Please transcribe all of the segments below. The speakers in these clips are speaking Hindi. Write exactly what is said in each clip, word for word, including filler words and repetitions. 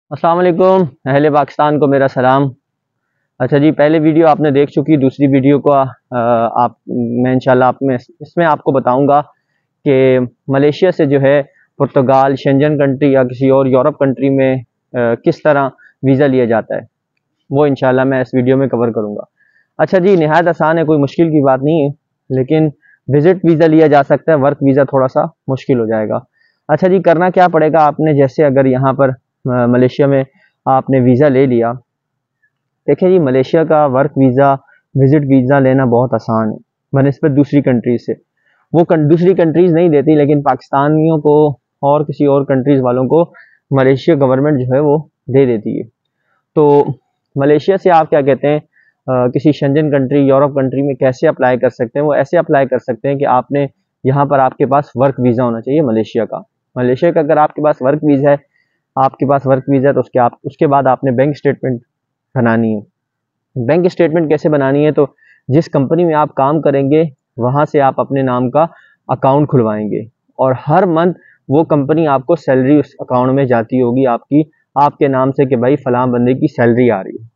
अस्सलाम वालेकुम, अहले पाकिस्तान को मेरा सलाम। अच्छा जी, पहले वीडियो आपने देख चुकी, दूसरी वीडियो को आ, आप मैं इंशाल्लाह आप में इसमें आपको बताऊंगा कि मलेशिया से जो है पुर्तगाल, शेंजन कंट्री या किसी और यूरोप कंट्री में आ, किस तरह वीज़ा लिया जाता है, वो इंशाल्लाह मैं इस वीडियो में कवर करूंगा। अच्छा जी, निहायत आसान है, कोई मुश्किल की बात नहीं है, लेकिन विजिट वीज़ा लिया जा सकता है, वर्क वीज़ा थोड़ा सा मुश्किल हो जाएगा। अच्छा जी, करना क्या पड़ेगा आपने, जैसे अगर यहाँ पर अ, मलेशिया में आपने वीज़ा ले लिया। देखिए जी, मलेशिया का वर्क वीज़ा, विजिट वीज़ा लेना बहुत आसान है बनस्बत दूसरी कंट्रीज से। वो कं, दूसरी कंट्रीज नहीं देती, लेकिन पाकिस्तानियों को और किसी और कंट्रीज वालों को मलेशिया गवर्नमेंट जो है वो दे देती है। तो मलेशिया से आप क्या कहते हैं, अ, किसी शेंजन कंट्री, यूरोप कंट्री में कैसे अप्लाई कर सकते हैं? वो ऐसे अप्लाई कर सकते हैं कि आपने यहाँ पर आपके पास वर्क वीज़ा होना चाहिए मलेशिया का। मलेशिया का अगर आपके पास वर्क वीज़ा है, आपके पास वर्क वीज़ा है, तो उसके आप उसके बाद आपने बैंक स्टेटमेंट बनानी है। बैंक स्टेटमेंट कैसे बनानी है? तो जिस कंपनी में आप काम करेंगे वहाँ से आप अपने नाम का अकाउंट खुलवाएंगे, और हर मंथ वो कंपनी आपको सैलरी उस अकाउंट में जाती होगी आपकी, आपके नाम से कि भाई फलां बंदे की सैलरी आ रही है।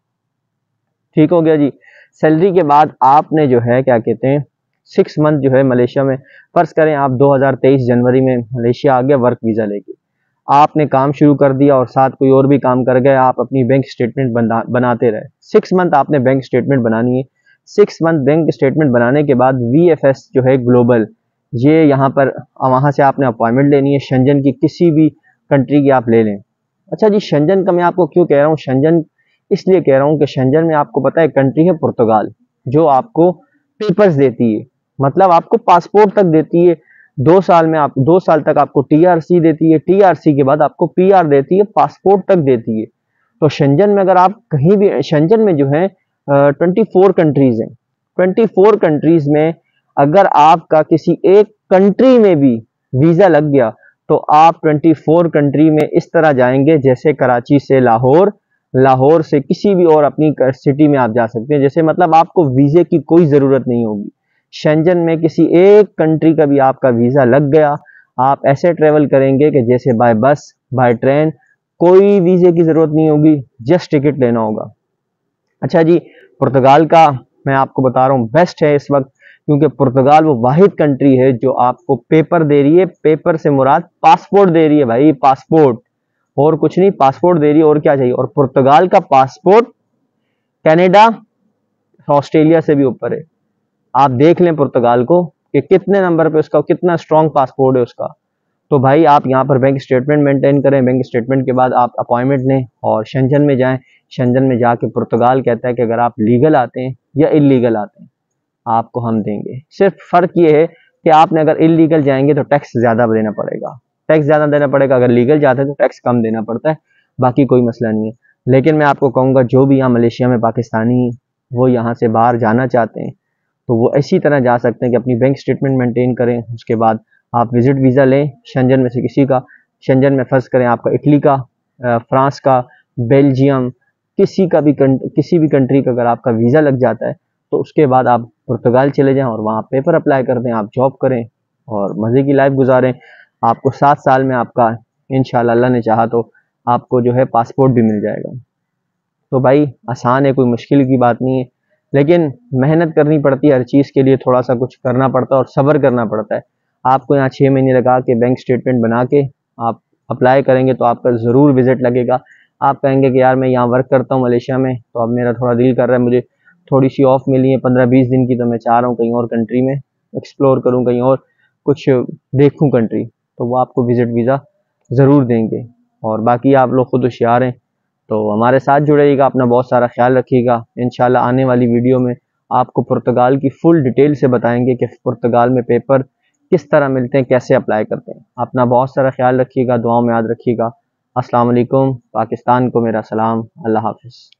ठीक हो गया जी। सैलरी के बाद आपने जो है क्या कहते हैं, सिक्स मंथ जो है मलेशिया में, फर्ज करें आप दो हज़ार तेईस जनवरी में मलेशिया आ गया वर्क वीज़ा लेके, आपने काम शुरू कर दिया और साथ कोई और भी काम कर गए, आप अपनी बैंक स्टेटमेंट बना बनाते रहे। सिक्स मंथ आपने बैंक स्टेटमेंट बनानी है। सिक्स मंथ बैंक स्टेटमेंट बनाने के बाद वी एफ एस जो है ग्लोबल, ये यहाँ पर वहाँ से आपने अपॉइंटमेंट लेनी है। शेंजन की किसी भी कंट्री की आप ले लें। अच्छा जी, शेंजन का मैं आपको क्यों कह रहा हूँ, शेंजन इसलिए कह रहा हूँ कि शेंजन में आपको पता है कंट्री है पुर्तगाल, जो आपको पेपर्स देती है, मतलब आपको पासपोर्ट तक देती है। दो साल में आप दो साल तक आपको टी आर सी देती है, टी आर सी के बाद आपको पी आर देती है, पासपोर्ट तक देती है। तो शेंजन में अगर आप कहीं भी, शेंजन में जो है ट्वेंटी फोर कंट्रीज हैं। ट्वेंटी फोर कंट्रीज में अगर आपका किसी एक कंट्री में भी वीजा लग गया, तो आप ट्वेंटी फोर कंट्री में इस तरह जाएंगे जैसे कराची से लाहौर, लाहौर से किसी भी और अपनी सिटी में आप जा सकते हैं। जैसे मतलब आपको वीजे की कोई जरूरत नहीं होगी। शेंजन में किसी एक कंट्री का भी आपका वीजा लग गया, आप ऐसे ट्रेवल करेंगे कि जैसे बाय बस, बाय ट्रेन, कोई वीजे की जरूरत नहीं होगी, जस्ट टिकट लेना होगा। अच्छा जी, पुर्तगाल का मैं आपको बता रहा हूँ बेस्ट है इस वक्त, क्योंकि पुर्तगाल वो वाहिद कंट्री है जो आपको पेपर दे रही है। पेपर से मुराद पासपोर्ट दे रही है भाई, पासपोर्ट, और कुछ नहीं, पासपोर्ट दे रही है, और क्या चाहिए। और पुर्तगाल का पासपोर्ट कनाडा, ऑस्ट्रेलिया से भी ऊपर है। आप देख लें पुर्तगाल को कि कितने नंबर पे उसका, कितना स्ट्रॉन्ग पासपोर्ट है उसका। तो भाई आप यहाँ पर बैंक स्टेटमेंट मेंटेन करें, बैंक स्टेटमेंट के बाद आप अपॉइंटमेंट लें और शेंजन में जाएं। शेंजन में जाके पुर्तगाल कहता है कि अगर आप लीगल आते हैं या इलीगल आते हैं, आपको हम देंगे। सिर्फ फर्क ये है कि आपने अगर इलीगल जाएंगे तो टैक्स ज्यादा देना पड़ेगा, टैक्स ज्यादा देना पड़ेगा। अगर लीगल जाते हैं तो टैक्स कम देना पड़ता है, बाकी कोई मसला नहीं है। लेकिन मैं आपको कहूँगा, जो भी यहाँ मलेशिया में पाकिस्तानी वो यहाँ से बाहर जाना चाहते हैं, तो वो इसी तरह जा सकते हैं कि अपनी बैंक स्टेटमेंट मेंटेन करें। उसके बाद आप विजिट वीज़ा लें शेंजन में से किसी का। शेंजन में फर्ज करें आपका इटली का, फ्रांस का, बेल्जियम, किसी का भी किसी भी कंट्री का अगर आपका वीज़ा लग जाता है, तो उसके बाद आप पुर्तगाल चले जाएं और वहाँ पेपर अप्लाई कर दें, आप जॉब करें और मज़े की लाइफ गुजारें। आपको सात साल में आपका इंशाल्लाह अल्लाह ने चाहा तो आपको जो है पासपोर्ट भी मिल जाएगा। तो भाई आसान है, कोई मुश्किल की बात नहीं है, लेकिन मेहनत करनी पड़ती है हर चीज़ के लिए, थोड़ा सा कुछ करना पड़ता है और सब्र करना पड़ता है। आपको यहाँ छः महीने लगा के बैंक स्टेटमेंट बना के आप अप्लाई करेंगे तो आपका ज़रूर विजिट लगेगा। आप कहेंगे कि यार मैं यहाँ वर्क करता हूँ मलेशिया में, तो अब मेरा थोड़ा दिल कर रहा है, मुझे थोड़ी सी ऑफ मिली है पंद्रह बीस दिन की, तो मैं चाह रहा हूँ कहीं और कंट्री में एक्सप्लोर करूँ, कहीं और कुछ देखूँ कंट्री, तो वो आपको विजिट वीज़ा ज़रूर देंगे। और बाकी आप लोग खुद होशियार हैं, तो हमारे साथ जुड़ेगा, अपना बहुत सारा ख्याल रखिएगा। इंशाल्लाह आने वाली वीडियो में आपको पुर्तगाल की फुल डिटेल से बताएंगे कि पुर्तगाल में पेपर किस तरह मिलते हैं, कैसे अप्लाई करते हैं। अपना बहुत सारा ख्याल रखिएगा, दुआओं में याद रखिएगा। अस्सलाम वालेकुम, पाकिस्तान को मेरा सलाम, अल्लाह हाफिज़।